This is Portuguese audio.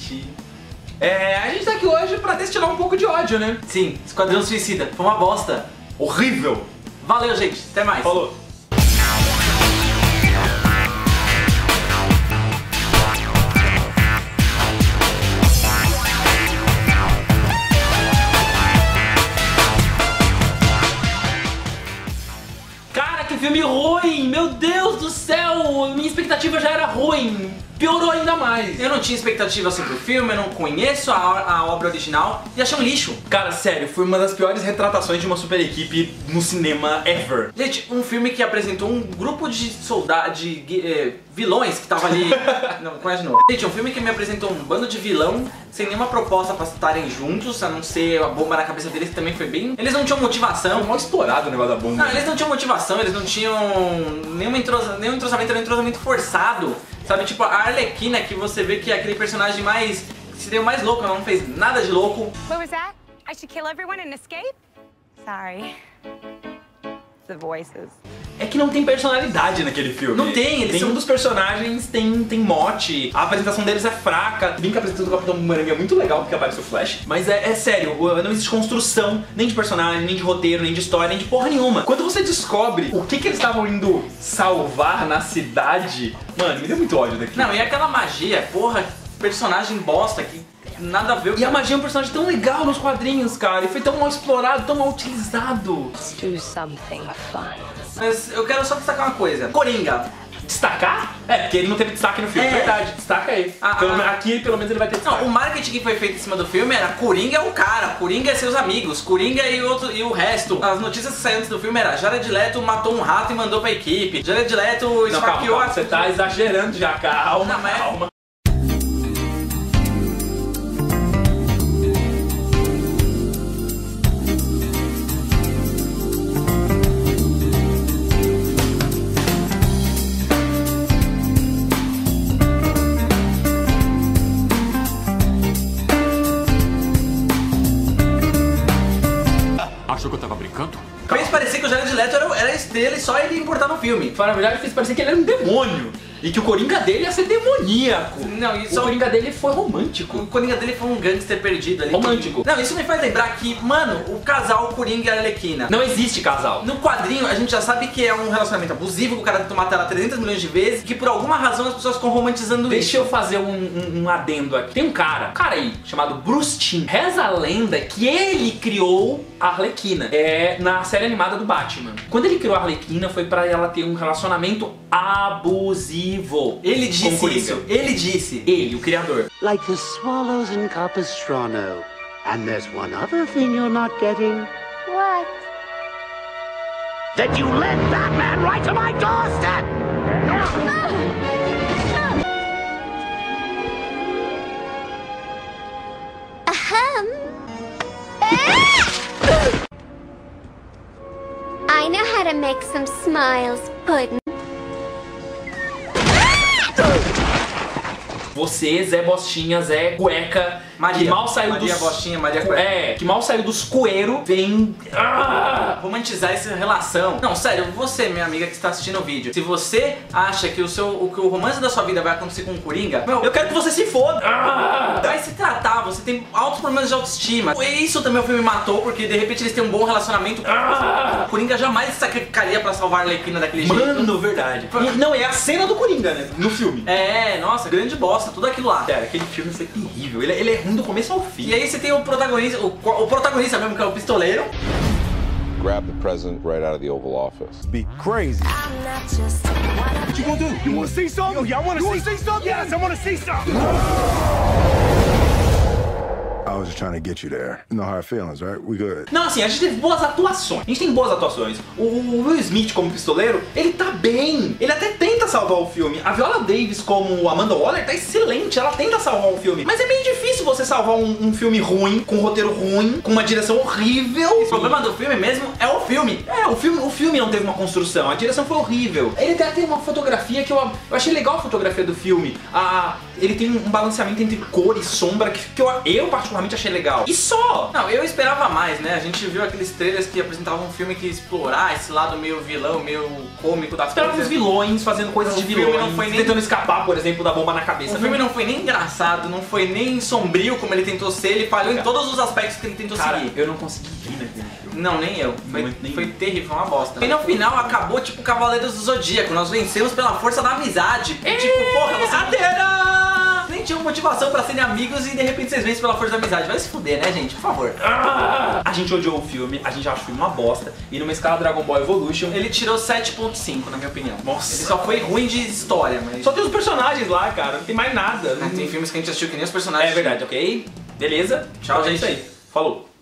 gente... a gente tá aqui hoje pra destilar um pouco de ódio, né? Sim, Esquadrão Suicida. Foi uma bosta. Horrível. Valeu, gente. Até mais. Falou. Cara, que filme ruim! Meu Deus do céu! Minha expectativa já era ruim. Piorou ainda mais. Eu não tinha expectativa sobre o filme, eu não conheço a obra original e achei um lixo. Cara, sério, foi uma das piores retratações de uma super equipe no cinema ever. Gente, um filme que apresentou um grupo de soldados, vilões que tava ali... Não, conhece não. Gente, um filme que me apresentou um bando de vilão sem nenhuma proposta pra estarem juntos, a não ser a bomba na cabeça deles, que também foi bem... Eles não tinham motivação. Foi mal explorado o negócio da bomba. Não, eles não tinham motivação, eles não tinham nenhum entrosamento, era um entrosamento forçado. Sabe, tipo, a Arlequina, que você vê que é aquele personagem mais... que se deu mais louco, ela não fez nada de louco. What was that? I should kill everyone and escape? Sorry. The voices. É que não tem personalidade naquele filme. Não tem, eles Nenhum são... dos personagens tem mote. A apresentação deles é fraca. Bem que a apresentação do Capitão Boomerang é muito legal porque aparece o Flash. Mas é sério, não existe construção nem de personagem, nem de roteiro, nem de história, nem de porra nenhuma. Quando você descobre o que eles estavam indo salvar na cidade, mano, me deu muito ódio daqui. Não, e aquela magia, porra, personagem bosta que nada a ver. E a magia é um personagem tão legal nos quadrinhos, cara. E foi tão mal explorado, tão mal utilizado. Do something fun. Mas eu quero só destacar uma coisa. Coringa. Destacar? É, porque ele não teve destaque no filme. É. Verdade, destaca aí. Aqui, pelo menos, ele vai ter destaque. Não, o marketing que foi feito em cima do filme era Coringa é o cara, Coringa é seus amigos, Coringa e o resto. As notícias que saíram antes do filme era Jared Leto matou um rato e mandou pra equipe. Jared Leto esfaqueou calma, você tá exagerando já, calma, Não, mas... calma. Achou que eu tava brincando? Fez parecer que o Jared Leto era a estrela e só ele ia importar no filme. Na verdade, fez parecer que ele era um demônio. E que o Coringa dele ia ser demoníaco. Não, isso... O Coringa dele foi romântico. O Coringa dele foi um gangster perdido ali. Romântico. Não, isso me faz lembrar que, mano, o casal Coringa e Arlequina. Não existe casal. No quadrinho, a gente já sabe que é um relacionamento abusivo, que o cara tentou matar ela 300 milhões de vezes, que por alguma razão as pessoas ficam romantizando isso. Deixa eu fazer um adendo aqui. Tem um cara aí, chamado Bruce Timm. Reza a lenda que ele criou a Arlequina. Na série animada do Batman. Quando ele criou a Arlequina, foi pra ela ter um relacionamento abusivo. Ele disse isso. Ele disse. Ele, o criador. Like the swallows in Capistrano. And there's one other thing you're not getting. What? That you led Batman right to my doorstep! I know how to make some smiles, Puddin'. Você, Zé Bostinha, Zé Cueca, Maria. que mal saiu Maria dos... Bostinha, Maria Cueca. que mal saiu dos coeiros, vem... Romantizar essa relação. Não, sério, você, minha amiga que está assistindo o vídeo, se você acha que o romance da sua vida vai acontecer com o Coringa, meu, eu quero que você se foda. Vai se tratar, você tem altos problemas de autoestima. Isso também o filme matou, porque de repente eles têm um bom relacionamento. O Coringa jamais se sacrificaria pra salvar a Arlequina daquele jeito. Mano, verdade. Não, é a cena do Coringa, né? No filme. Nossa, grande bosta, tudo aquilo lá. Cara, aquele filme foi terrível. Ele é ruim do começo ao fim. E aí você tem o protagonista, o protagonista mesmo, que é o pistoleiro. Grab the president right out of the Oval Office. Be crazy. What you gonna do? You wanna see something? Yo, y'all wanna see something? Yes, I wanna see something. I was just trying to get you there. No hard feelings, right? We good. Não, assim, a gente teve boas atuações. A gente tem boas atuações. O Will Smith como pistoleiro, ele tá bem. Ele até tenta salvar o filme. A Viola Davis como Amanda Waller tá excelente. Ela tenta salvar o filme. Mas é meio difícil você salvar um filme ruim, com um roteiro ruim, com uma direção horrível. O problema do filme mesmo é o filme. O filme não teve uma construção. A direção foi horrível. Ele até tem uma fotografia que eu achei legal a fotografia do filme. Ele tem um balanceamento entre cor e sombra que eu particularmente achei legal. E só! Não, eu esperava mais, né? A gente viu aqueles trailers que apresentavam um filme que ia explorar esse lado meio vilão, meio cômico das Esperava os coisas. vilões fazendo coisas de filme vilões, não foi nem- tentando escapar, por exemplo, da bomba na cabeça. O filme não foi nem engraçado, não foi nem sombrio como ele tentou ser, ele falhou em todos os aspectos que ele tentou Cara, seguir. eu não consegui rir naquele filme. Não, nem eu. Nem Foi eu. terrível, foi uma bosta. E no final acabou tipo Cavaleiros do Zodíaco, nós vencemos pela força da amizade. Tipo, porra, você nem tinha motivação pra serem amigos e de repente vocês vencem pela força da amizade. Vai se fuder, né, gente? Por favor. A gente odiou o filme, a gente acha o filme uma bosta. E numa escala Dragon Ball Evolution, Ele tirou 7.5, na minha opinião. Nossa. Ele só foi ruim de história, mas... só tem os personagens lá, cara, não tem mais nada. Tem filmes que a gente assistiu que nem os personagens. É verdade, ok? Beleza? Tchau, Então é gente. isso aí. Falou.